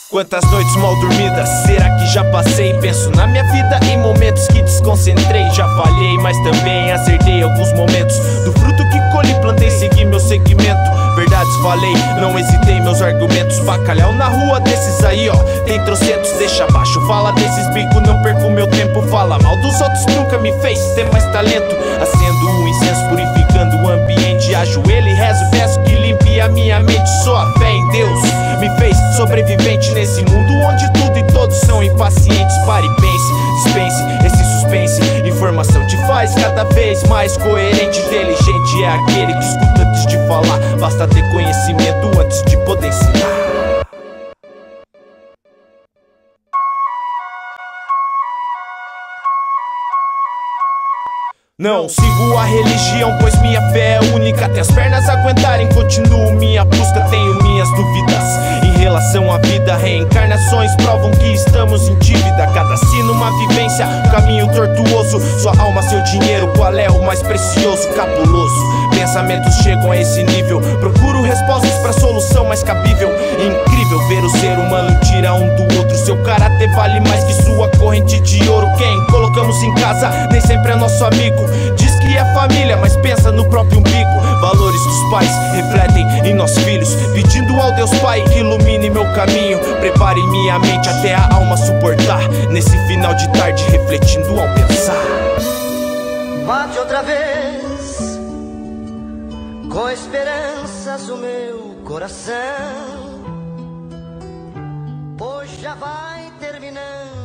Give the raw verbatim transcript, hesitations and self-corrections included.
Quantas noites mal dormidas, será que já passei? Penso na minha vida em momentos que desconcentrei. Já falhei, mas também acertei alguns momentos. Do fruto que colhi, plantei, segui meu segmento. Verdades falei, não hesitei meus argumentos. Bacalhau na rua desses aí, ó, tem trocentos. Deixa abaixo, fala desses bico, não perco meu tempo. Fala mal dos outros, nunca me fez ter mais talento. Acendo o incenso, purificando o ambiente. Ajoelho e rezo, peço que limpe a minha mente. Só a fé em Deus me fez sobrevivente nesse mundo onde tudo e todos são impacientes. Pare e pense, dispense esse suspense. Informação te faz cada vez mais coerente. Inteligente é aquele que escuta antes de falar. Basta ter conhecimento antes de poder ensinar. Não sigo a religião, pois minha fé é única. Até as pernas aguentarem, continuo minha busca. Tenho minhas dúvidas em relação à vida. Reencarnações provam que estamos em dívida. Cada sino uma vivência, caminho tortuoso. Sua alma, seu dinheiro, qual é o mais precioso? Cabuloso, pensamentos chegam a esse nível. Procuro respostas pra solução mais cabível. Incrível ver o ser humano tirar um do outro. Seu caráter vale mais que sua corrente de ouro. Quem colocamos em casa nem sempre é nosso amigo. Diz que é família, mas pensa no próprio umbigo. Valores dos pais refletem em nossos filhos. Pedindo ao Deus Pai que ilumine meu caminho. Prepare minha mente até a alma suportar. Nesse final de tarde refletindo ao pensar. Bate outra vez com esperanças o meu coração, pois já vai terminando